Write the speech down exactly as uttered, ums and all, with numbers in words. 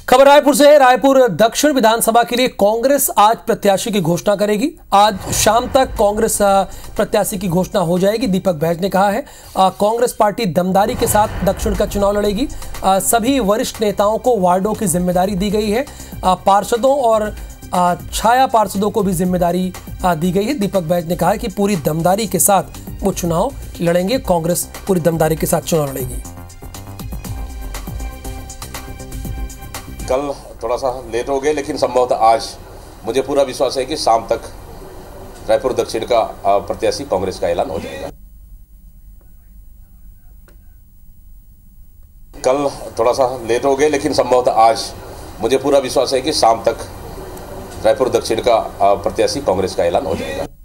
खबर रायपुर से है। रायपुर दक्षिण विधानसभा के लिए कांग्रेस आज प्रत्याशी की घोषणा करेगी। आज शाम तक कांग्रेस प्रत्याशी की घोषणा हो जाएगी। दीपक बैज ने कहा है कांग्रेस पार्टी दमदारी के साथ दक्षिण का चुनाव लड़ेगी। सभी वरिष्ठ नेताओं को वार्डों की जिम्मेदारी दी गई है। पार्षदों और छाया पार्षदों को भी जिम्मेदारी दी गई है। दीपक बैज ने कहा है कि पूरी दमदारी के साथ वो चुनाव लड़ेंगे। कांग्रेस पूरी दमदारी के साथ चुनाव लड़ेगी। कल थोड़ा सा लेट हो गए, लेकिन संभवतः आज मुझे पूरा विश्वास है कि शाम तक रायपुर दक्षिण का प्रत्याशी कांग्रेस का ऐलान हो जाएगा। कल थोड़ा सा लेट हो गए, लेकिन संभवतः आज मुझे पूरा विश्वास है कि शाम तक रायपुर दक्षिण का प्रत्याशी कांग्रेस का ऐलान हो जाएगा।